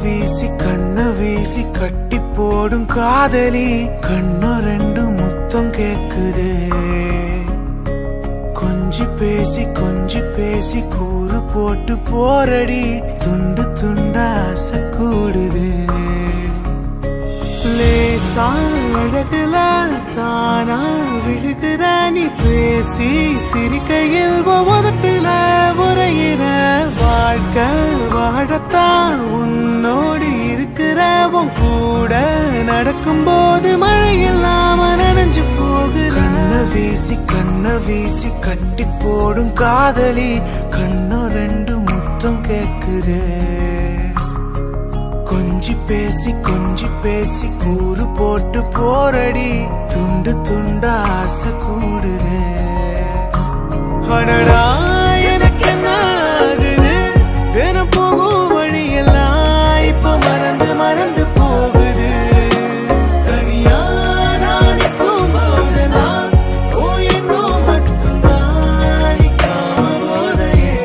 வீசி கண்ண வீசி கட்டி போடும் காதலி கண்ண ரெண்டு முத்தம் கேக்குதே கொஞ்சி பேசி கூறு போட்டு போரடி துண்டு துண்டா ஆசை கூடுதே லேசா அழகுல தானா விழுகிற நீ பேசி சிரிக்கையில் உதட்டுல உரையிற வாழ்க்கை வாழத்தான் உன்னோடு இருக்கிற உன் கூட நடக்கும் போது மழை இல்லாம நனைஞ்சு போகுற கண்ண வீசி கட்டி போடும் காதலி கண்ணோ ரெண்டு முத்தம் கேக்குதே கொஞ்சி பேசி கூறு போட்டு போரடி துண்டு துண்டா ஆசை கூடுதே அடடா எனக்கு என்ன ஆகுது தினம் போகும் வழியெல்லாம் இப்ப மறந்து போகுது தனியா நான் நிற்கும் போதெல்லாம் ஓ என்னும் மட்டும்தான் நிற்காம போத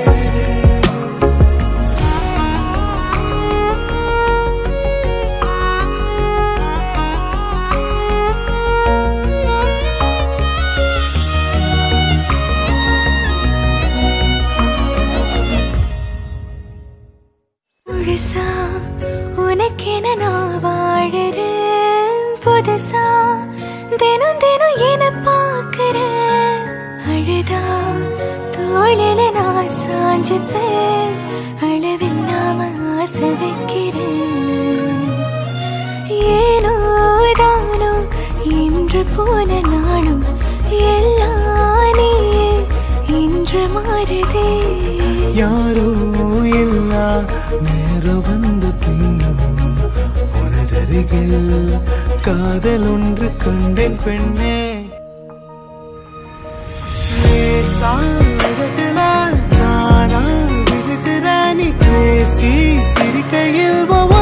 உனக்கென நான் வாழறேன் புதுசா தினம் தினம் என பார்க்கிறேன் அழுதா தோளில நான் சாஞ்சுப்பேன் அளவில்லாம ஆசை வைக்கிறேன் ஏனோ தானோ இன்று போன நாளும் எல்லாம் நீயே இன்று மாறுதே யாரோ இல்லா நேரம் வந்த பின்னோ உனதருகில் காதல் ஒன்று கண்டேன் பெண்ணே நானா விழுகிற நீ பேசி சிரிக்கையில்